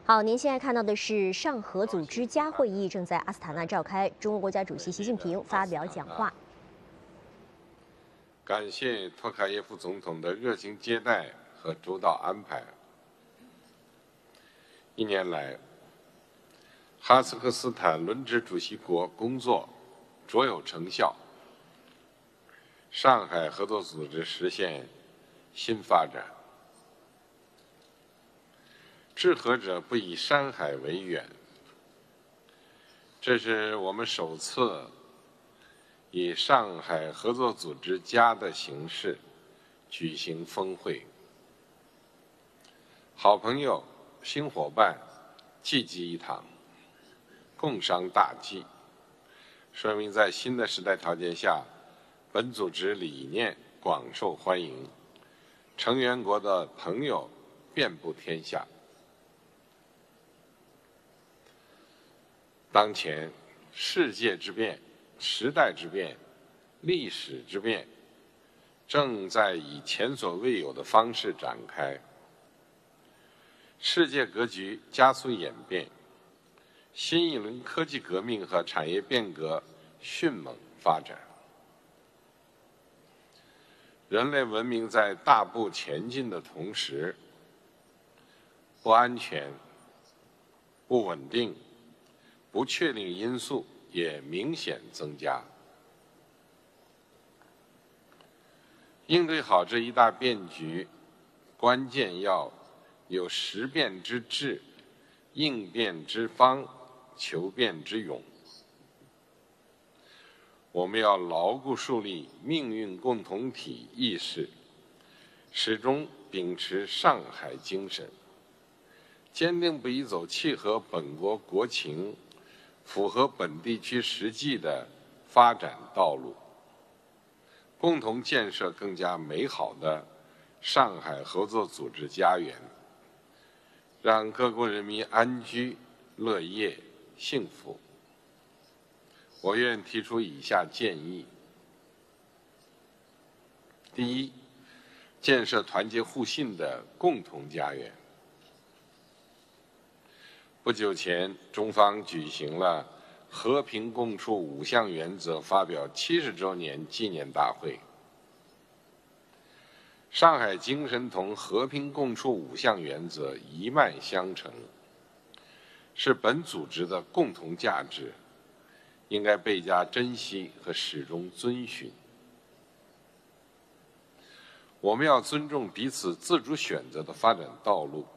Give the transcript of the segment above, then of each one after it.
好，您现在看到的是上合组织加会议正在阿斯塔纳召开，中国国家主席习近平发表讲话。 感谢托卡耶夫总统的热情接待和周到安排。一年来，哈萨克斯坦轮值主席国工作卓有成效，上海合作组织实现新发展。治和者不以山海为远，这是我们首次以上海合作组织家的形式举行峰会。好朋友、新伙伴济济一堂，共商大计，说明在新的时代条件下，本组织理念广受欢迎，成员国的朋友遍布天下。当前，世界之变、时代之变、历史之变，正在以前所未有的方式展开。世界格局加速演变，新一轮科技革命和产业变革迅猛发展。人类文明在大步前进的同时，不安全、不稳定、不确定因素也明显增加。应对好这一大变局，关键要有识变之智、应变之方、求变之勇。我们要牢固树立命运共同体意识，始终秉持上海精神，坚定不移走契合本国国情、符合本地区实际的发展道路，共同建设更加美好的上海合作组织家园，让各国人民安居乐业、幸福。我愿提出以下建议：第一，建设团结互信的共同家园。不久前，中方举行了和平共处5项原则发表70周年纪念大会。上海精神同和平共处5项原则一脉相承，是本组织的共同价值，应该倍加珍惜和始终遵循。我们要尊重彼此自主选择的发展道路，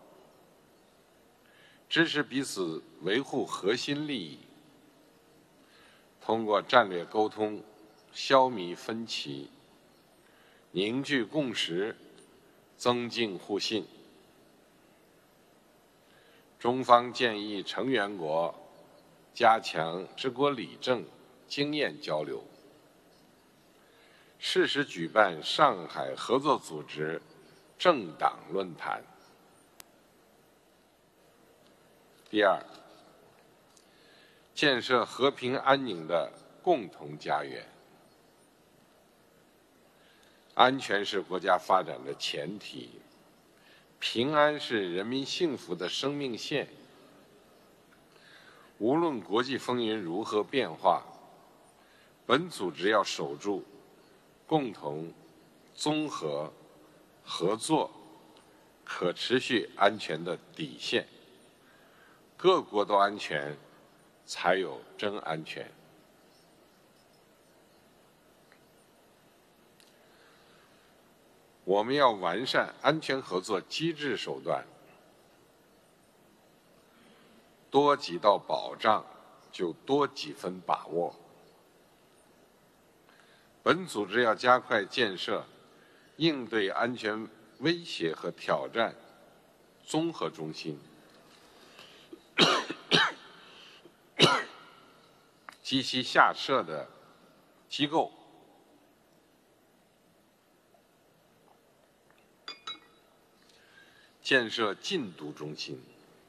支持彼此维护核心利益，通过战略沟通消弭分歧，凝聚共识，增进互信。中方建议成员国加强治国理政经验交流，适时举办上海合作组织政党论坛。第二，建设和平安宁的共同家园。安全是国家发展的前提，平安是人民幸福的生命线。无论国际风云如何变化，本组织要守住共同、综合、合作、可持续安全的底线。各国都安全，才有真安全。我们要完善安全合作机制手段，多几道保障，就多几分把握。本组织要加快建设应对安全威胁和挑战综合中心，及其下设的机构建设禁毒中心，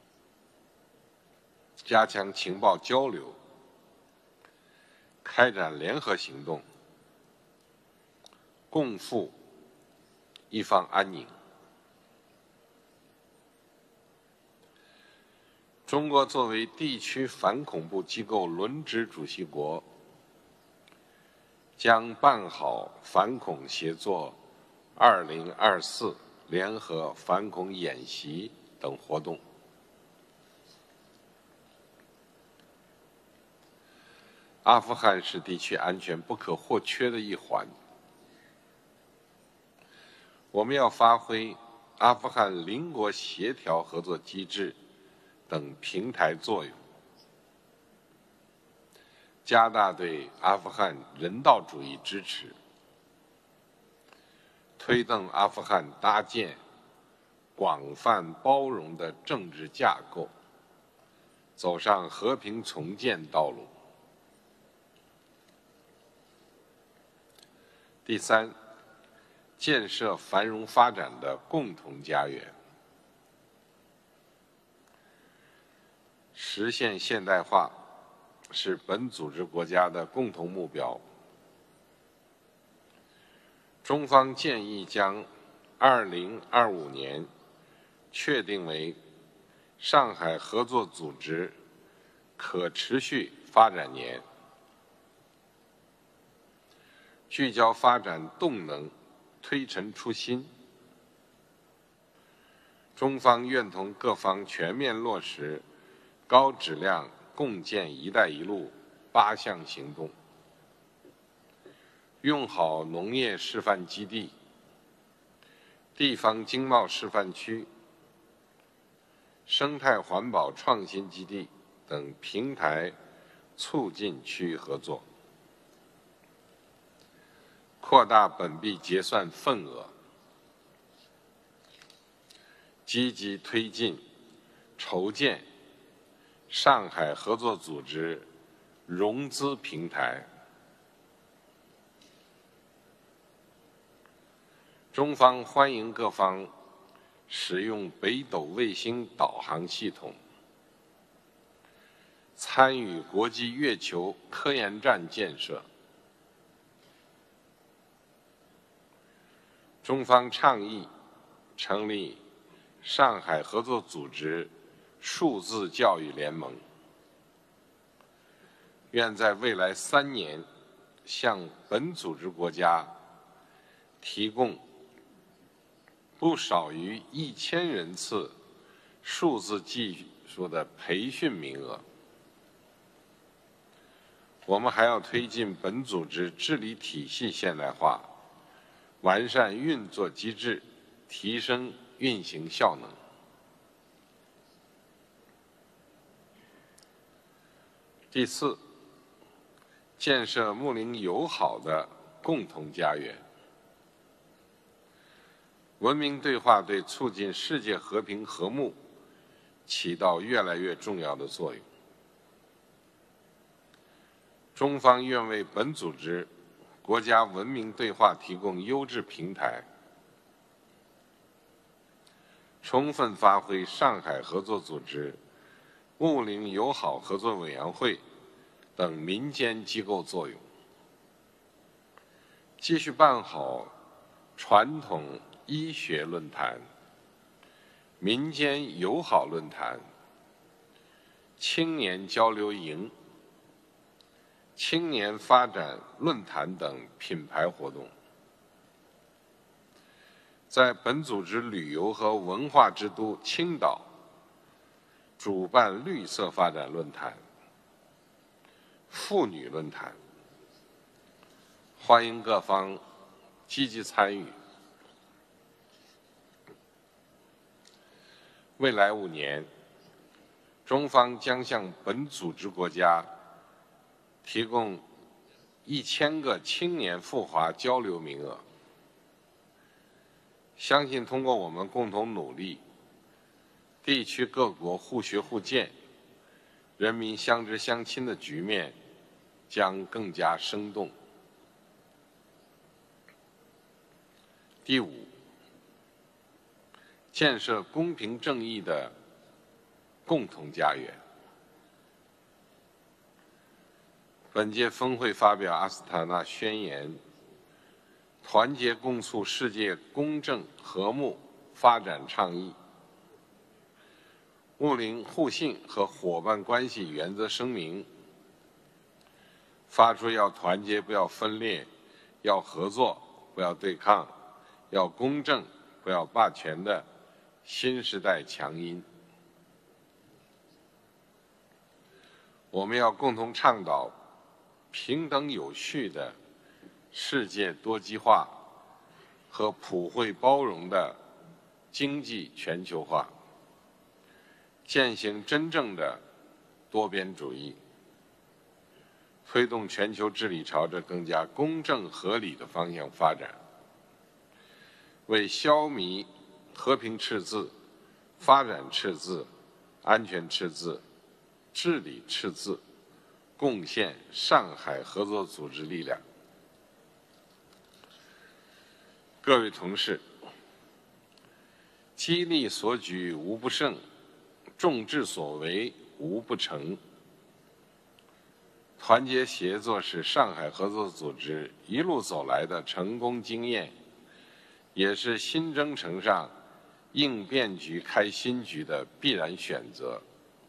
加强情报交流，开展联合行动，共赴一方安宁。 中国作为地区反恐怖机构轮值主席国，将办好反恐协作2024联合反恐演习等活动。阿富汗是地区安全不可或缺的一环，我们要发挥阿富汗邻国协调合作机制等平台作用，加大对阿富汗人道主义支持，推动阿富汗搭建广泛包容的政治架构，走上和平重建道路。第三，建设繁荣发展的共同家园。实现现代化是本组织国家的共同目标。中方建议将2025年确定为上海合作组织可持续发展年，聚焦发展动能，推陈出新。中方愿同各方全面落实高质量共建“一带一路”8项行动，用好农业示范基地、地方经贸示范区、生态环保创新基地等平台促进区域合作，扩大本币结算份额，积极推进筹建上海合作组织融资平台。中方欢迎各方使用北斗卫星导航系统，参与国际月球科研站建设。中方倡议成立上海合作组织数字教育联盟，愿在未来3年向本组织国家提供不少于1000人次数字技术的培训名额。我们还要推进本组织治理体系现代化，完善运作机制，提升运行效能。第四，建设睦邻友好的共同家园。文明对话对促进世界和平和睦起到越来越重要的作用。中方愿为本组织国家文明对话提供优质平台，充分发挥上海合作组织、睦邻友好合作委员会等民间机构作用，继续办好传统医学论坛、民间友好论坛、青年交流营、青年发展论坛等品牌活动，在本组织旅游和文化之都青岛主办绿色发展论坛、妇女论坛，欢迎各方积极参与。未来5年，中方将向本组织国家提供1000个青年赴华交流名额。相信通过我们共同努力，地区各国互学互鉴，人民相知相亲的局面将更加生动。第五，建设公平正义的共同家园。本届峰会发表阿斯塔纳宣言，团结共促世界公正和睦发展倡议。 睦邻互信和伙伴关系原则声明，发出要团结不要分裂，要合作不要对抗，要公正不要霸权的新时代强音。我们要共同倡导平等有序的世界多极化和普惠包容的经济全球化，践行真正的多边主义，推动全球治理朝着更加公正合理的方向发展，为消弭和平赤字、发展赤字、安全赤字、治理赤字贡献上海合作组织力量。各位同事，激励所举无不胜，众志所为无不成。团结协作是上海合作组织一路走来的成功经验，也是新征程上应变局开新局的必然选择。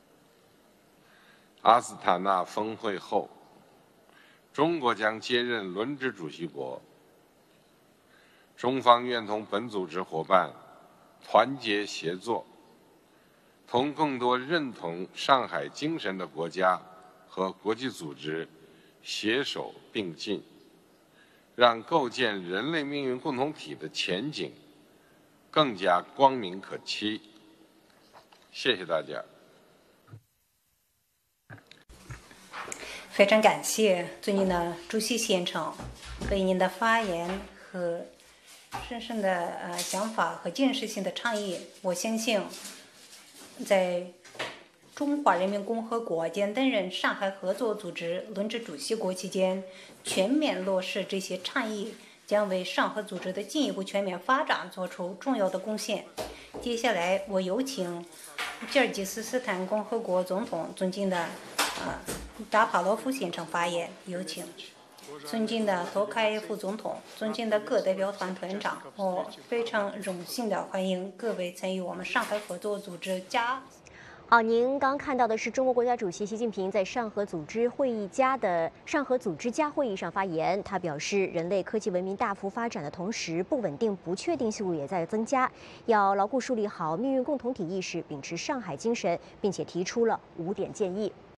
阿斯塔纳峰会后，中国将接任轮值主席国。中方愿同本组织伙伴团结协作，同更多认同上海精神的国家和国际组织携手并进，让构建人类命运共同体的前景更加光明可期。谢谢大家。 非常感谢尊敬的主席先生对您的发言和深深的想法和建设性的倡议。我相信，在中华人民共和国将担任上海合作组织轮值主席国期间，全面落实这些倡议，将为上合组织的进一步全面发展做出重要的贡献。接下来，我有请吉尔吉斯斯坦共和国总统尊敬的扎帕罗夫先生发言，有请。尊敬的托卡耶夫总统，尊敬的各代表团团长，我非常荣幸的欢迎各位参与我们上海合作组织好，您刚看到的是中国国家主席习近平在上合组织会议加会议上发言。他表示，人类科技文明大幅发展的同时，不稳定、不确定性也在增加，要牢固树立好命运共同体意识，秉持上海精神，并且提出了5点建议。